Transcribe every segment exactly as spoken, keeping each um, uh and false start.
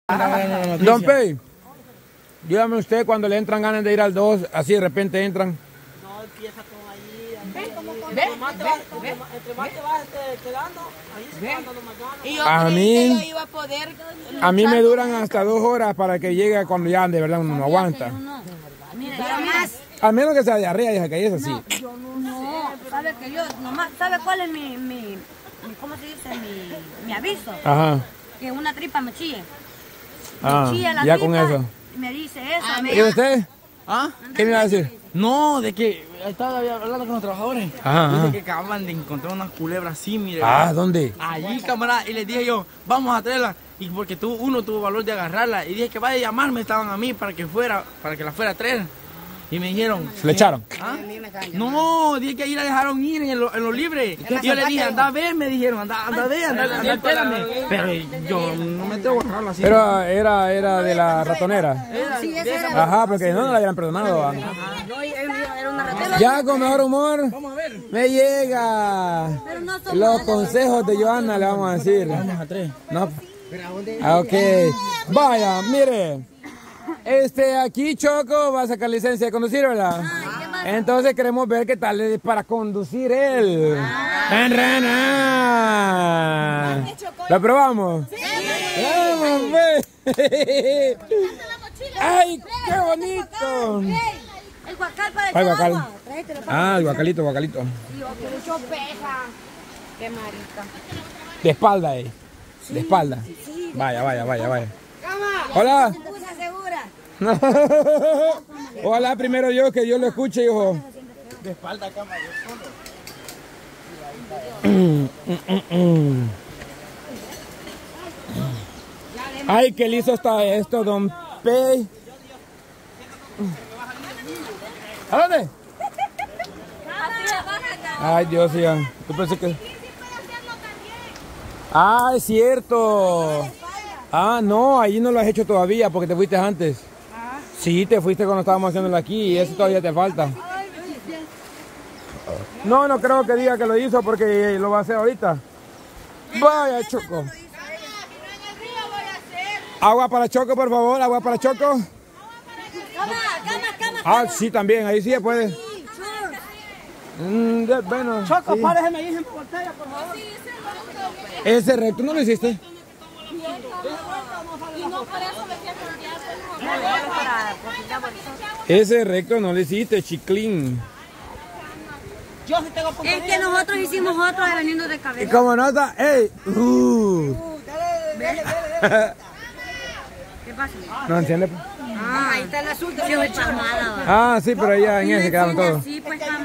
Don Pey, dígame usted cuando le entran ganas de ir al dos, así de repente entran. No, empieza con ahí. Entre más te vas quedando, ahí se va dando más ganas. Y yo A creí mí- que yo iba a poder A mí me luchar duran con hasta dos horas para que llegue cuando ya de verdad uno no aguanta. Mira, yo más. Al menos que sea diarrea, hija, que es así. Yo no, no. ¿Sabe que yo nomás, ¿sabe cuál es mi, mi, mi cómo se dice, mi, mi aviso? Ajá. Que una tripa me chille. Ah, Chilla la ya tripa, con eso. me dice eso. me ¿Y usted? ¿Ah? ¿Qué me iba a decir? No, de que estaba hablando con los trabajadores. Ajá, Dice ajá. que acaban de encontrar unas culebras así, mire. Ah, ¿dónde? Allí, camarada. Y les dije yo, vamos a traerla. Y porque tú, uno tuvo valor de agarrarla. Y dije que vaya a llamarme, estaban a mí para que fuera, para que la fuera a traer. Y me dijeron. ¿Se le echaron? ¿Ah? No, dije que ahí la dejaron ir en lo, en lo libre. Y yo le dije, anda a ver, me dijeron, anda, anda a ver, anda, anda, espérame. Pero yo no me tengo que agarrarla así. Pero era, era de la ratonera. Era Sí, de esa esa- era. Ajá, porque no, no la habían perdonado. No, era una ratera. Ya con mejor humor Vamos a ver. me llega Pero no son los malas. consejos de Johanna, le vamos a decir. Vamos a tres. No. Ah, ok. Vaya, mire. Este, aquí Choco va a sacar licencia de conducir, ¿verdad? Entonces queremos ver qué tal es para conducir él. ¡En rana! ¿Lo probamos? ¡Sí! ¡Vamos, ve! ¡Ay, qué bonito! El guacal para Ay, echar guacal. agua. Tráetelo para Ah, el guacalito, guacalito. Dios, que mucho pesa. Qué marica. De espalda, eh. De espalda. Vaya, vaya, vaya, vaya. Hola. Usa segura. Ojalá primero yo, que yo lo escuche, hijo. De espalda, cama, yo Ay, qué liso está esto, don Pey. ¿A dónde? Ay, Dios mío. Yo pensé que... Ah, es cierto. Ah, no, ahí no lo has hecho todavía porque te fuiste antes. Sí, te fuiste cuando estábamos haciéndolo aquí y eso todavía te falta. No, no creo que diga que lo hizo porque lo va a hacer ahorita. Vaya, Choco. Agua para Choco, por favor, agua para Choco. Cama, cama, cama. Ah, sí, también, ahí sí se puede. Mm, de- bueno, Choco, sí. párese, me dicen botella, por favor. Ese recto no lo hiciste. Ese recto no lo hiciste, chiclín. Yo sí tengo punto. Es que nosotros hicimos otro de veniendo de Y cabeza. como nota, ¡ey! Uh. ¿Qué pasa? ¿No entiende? Ah, ahí está el asunto. Sí, es palmada, va. Ah, sí, pero ya en No ese quedaron enciende todos. así, pues, cama.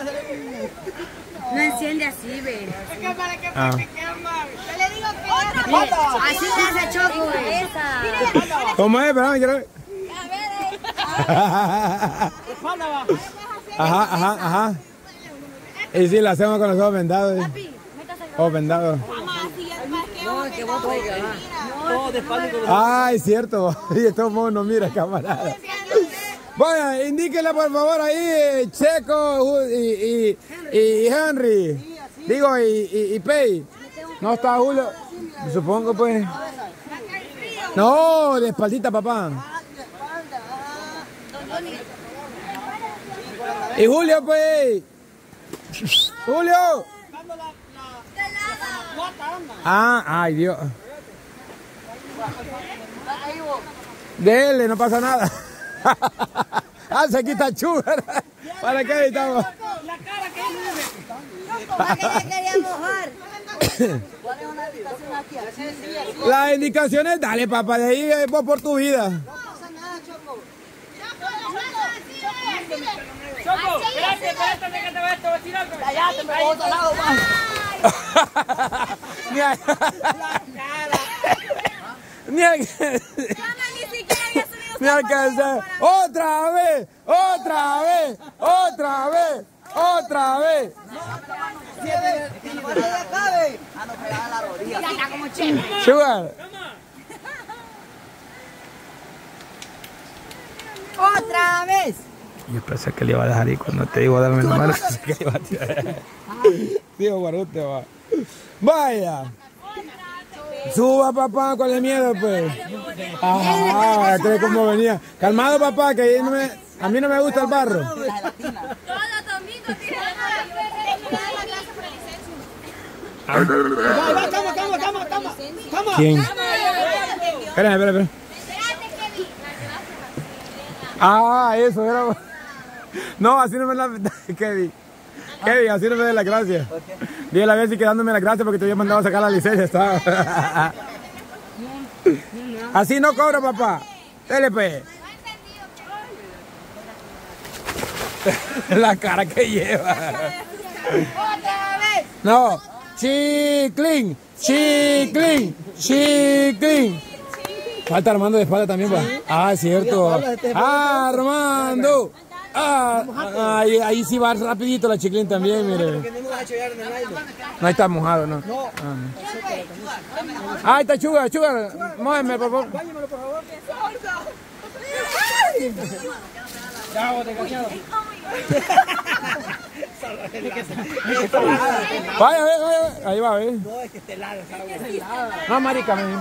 No enciende así, ve. Ah. Mire, así se hace Choco, güey. Esa. ¿Cómo es? Espérame, quiero ver. Ajá, ajá, ajá. Y sí, la hacemos con los ojos vendados. ¿Eh? Ojos vendados. No, que vos puedes llevar. Todo de espalda y con los- Ah, es cierto. Y de todos modos no mira, camarada. Vaya, indíquele por favor ahí, eh, Checo y, y, y Henry. Digo, y, y, y Pei. No está Julio. Supongo, pues. No, de espaldita, papá. Y Julio, pues. Julio. Ah, ay, Dios. Dele, no pasa nada. Ah, se quita chugar. ¿Para qué estamos? ¿Para qué le quería mojar? Las indicaciones, dale, papá, de ahí eh, vos por tu vida. Choco, espérate, espérate, que te voy a decir algo. Cállate, me voy a otro lado, más. Ni a- Ni a- Ni alcanzar. Otra vez, otra vez, otra vez, otra vez. Sugar. Otra vez. Yo pensé que le iba a dejar ahí cuando te digo darme la mano. Pensé que le iba a tirar. Tío, guarote, va. Vaya. Suba, papá, con el miedo, pues. Ajá, ¿cree cómo venía? Calmado, papá, que ahí no me, a mí no me gusta el barro. Todos los domingos tiene Va, cama, cama, cama, cama. Cama. ¿Quién? Espera, espera, espera. Ah, eso era. No, así no me la. Kevin. Kevin, así no me da la gracia. Dile a ver si quedándome la gracia porque te había mandado a sacar la licencia, ¿sabes? Así no cobra, papá. Dele, pues. La cara que lleva. No. Chiclín, chiclín, chiclín. Falta Armando de espalda también, pa. Ah, es cierto. Armando. Ah, ahí, ahí sí va rapidito la Chiclín también, mire. No está mojado, ¿no? No. Ah, ahí está Chugar, Chugar. Mójeme, por favor. Báñamelo, por favor. Vaya, vaya, vaya. Ahí va, ¿eh? No, es que esté helada esa agua. No, marica, me.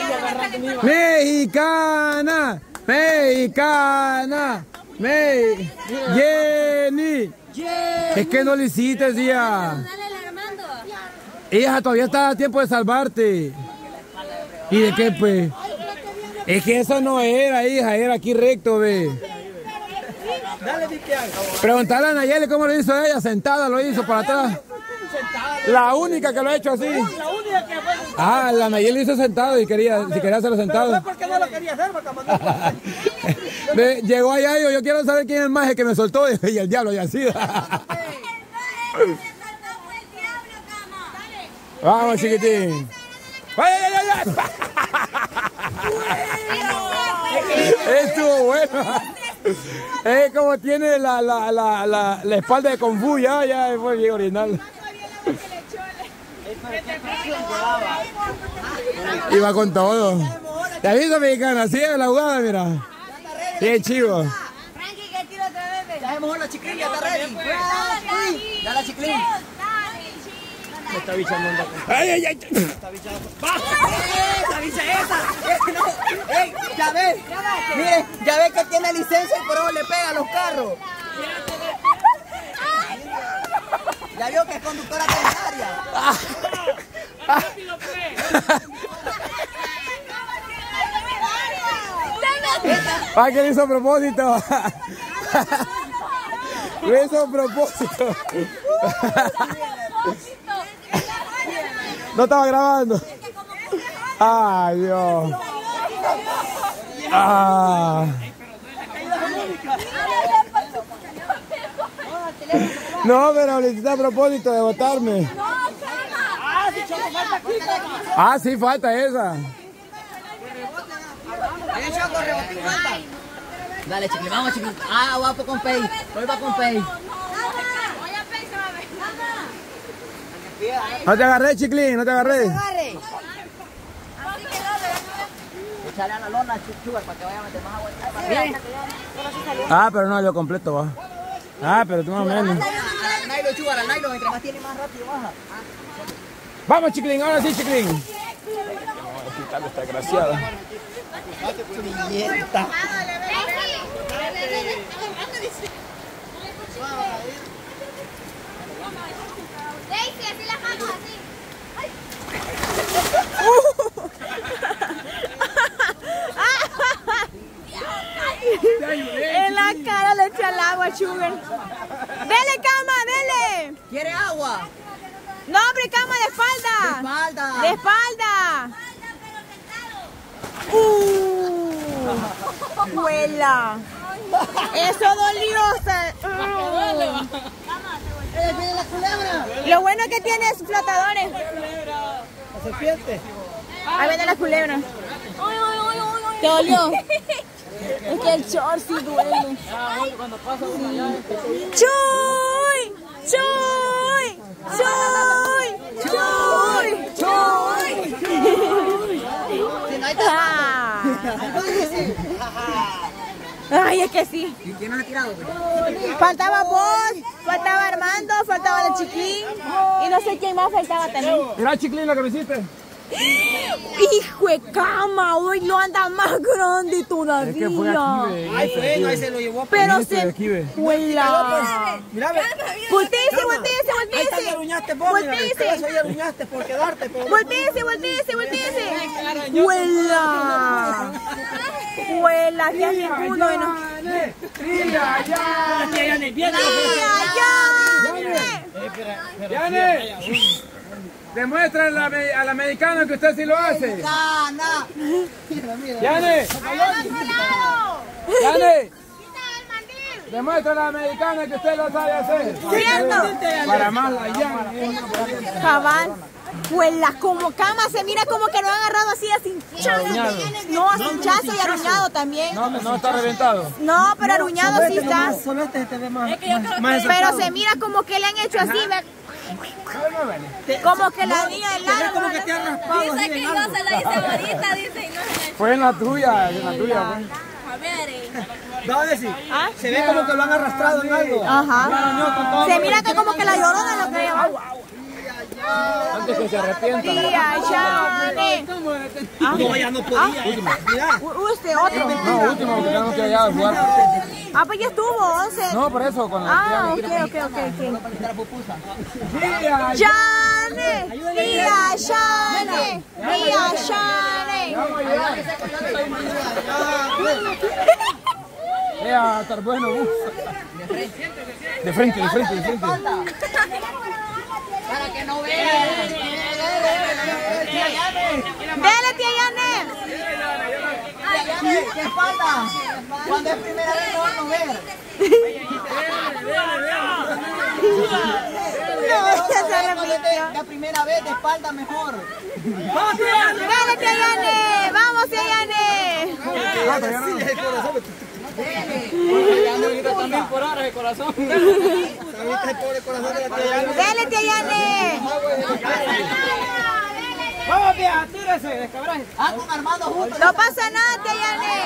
Mexicana, mexicana, me. Jenny. Es que no le hiciste, tía. Dale al Armando. Hija, todavía está a tiempo de salvarte. ¿Y de qué, pues? Es que eso no era, hija, era aquí recto, ve. Dale, Vipián. Preguntarle a Nayeli cómo lo hizo ella, sentada lo hizo para atrás. La única que lo ha hecho así. La única que fue. Ah, la Nayeli lo hizo sentado y quería, si quería hacerlo sentado. Pero fue porque no lo quería hacer, porque mandó. Ve, llegó allá y dijo, yo quiero saber quién es el maje que me soltó y el diablo y así. Vamos, chiquitín. ¡Ay, ay, ay, ay! Estuvo bueno. Es como tiene la, la, la, la, la espalda de Kung Fu, ya, ya fue bien original. Iba con todo. ¿Te aviso, mexicana? Sigue la jugada, mira. Bien chivo. Frankie, que tiro otra vez. Ya mejor la Chiclín, ya está ready. Ya la Chiclín. Esta bicha no anda con... ¡Ay, ay, ay! Esta bicha... ¡Esa bicha esa! No. ¡Ey! Ya ves, mire, ya ves que tiene licencia y por eso le pega a los carros. Ya vio que es conductora temeraria. ¡Ay, que lo hizo a propósito! Lo hizo a propósito. No estaba grabando. Ay, Dios. Ah. No, pero le hiciste a propósito de botarme. Ah, sí, falta esa. Dale, Chiqui, vamos, Chiqui. Ah, va con Pay. Hoy va con Pay. No te agarré, Chiclín, no te agarré. Echale a la lona, Chugar, para que vaya a meter más agua. Ah, pero no, yo completo va. Ah, pero tú más o menos. Al nylon, Chugar, al nylon, entre más tiene más rápido baja. Vamos, Chiclín, ahora sí, Chiclín. Esta desgraciada. Daisy, así la vamos, así. En la cara le echa el agua, Sugar. Dele, cama, dele. ¿Quiere agua? No, hombre, cama de espalda. De espalda. De espalda. Uh, huela. Eso dolió. ¡Viene la culebra! Lo bueno es que tiene flotadores. La serpiente. Ahí viene la culebra. ¿Te dolió? Es que el short sí duele. ¡Chuy! ¡Chuy! ¡Chuy! ¡Chuy! ¡Chuy! Ah. Ay, es que sí. ¿Y quién nos ha tirado? Faltaba vos, faltaba Armando, faltaba la Chiquín y no sé quién más faltaba también. Mira, Chiclín, lo que me hiciste. Hijo de cama, hoy no anda más grande todavía. Es que fue aquí, ve. Ay, fue, ahí se lo llevó. Pero Este de se... aquí, ve. ¡Huela! Mira, ve. Voltéese, voltéese, Ahí está, ya aruñaste vos, mira, ve. voltéese. Eso ya aruñaste por quedarte. Por... Voltéese, voltéese, voltéese. ¡Huela! ¡Huela! Ya ninguno de nosotros. ¡Tía, ya! Yane, viene. ¡Yane! Demuestra al, ame- al americano que usted sí lo hace. No, no. Mira, mira. ¡Yane! ¡Yane! Demuestra al americano que usted lo sabe hacer. ¿Cierto? Para más la llama. Cabal. Huela, como cama, se mira como que lo han agarrado así a cinchazo. No, a cinchazo y arruñado también. No, no está reventado. No, pero arruñado sí está. Solo este te ve más. Pero se mira como que le han hecho así, ve. Como que la niña del lado. Como que te han raspado. Dice que yo se la hice ahorita, dice. y no se la- Fue en la tuya, en la tuya. Pues. A ver, eh. No, decir. ¿Ah? Se ve como que lo han arrastrado en algo. Ajá. Se mira que como que la llorona lo que lleva. Antes que se arrepienta. Tía, Yane. No, ya no podía. Mira. U- Usted, otro. No, último, porque tenemos que allá a jugar. Ah, pues ya estuvo, once. No, por eso, con la Ah, ok, ok, ok, ok. tía. Yane, tía, Yane, tía, Yane. Ea, estar bueno. uf. De frente, de frente, de frente. Para que no vean. Dele, tía Yane. ¿Qué falta? Cuando es primera vez no van a ver. No, ya se Cuando es repitió. la primera vez de espalda mejor. Dale, tía Yane. Vamos, tía Yane. También por horas de corazón. ¿Viste el pobre corazón de la tía Yane? Dale, tía Yane. Vamos, vieja, tírese, descabraje. Ah, con Armando juntos. No pasa nada, tía Yane.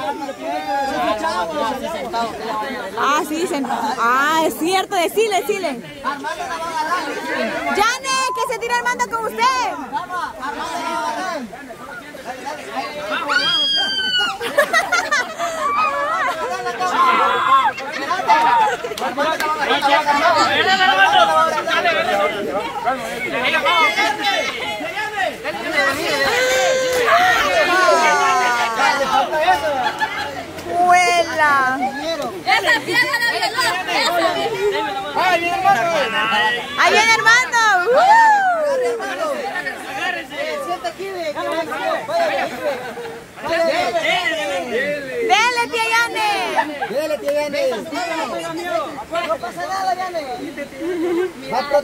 Ah, sí, sentado. Ah, es cierto, decile, decile. Armando la va a agarrar. Yane, que se tira Armando con usted. Vamos, Armando la va a agarrar. Huela. Esa piedra la violó. Esa misma. ¡Ay, mi hermano! Ahí viene Armando. Siente aquí de Dele, tía Yane. Dele, tía Yane. No pasa nada, Yane. Va a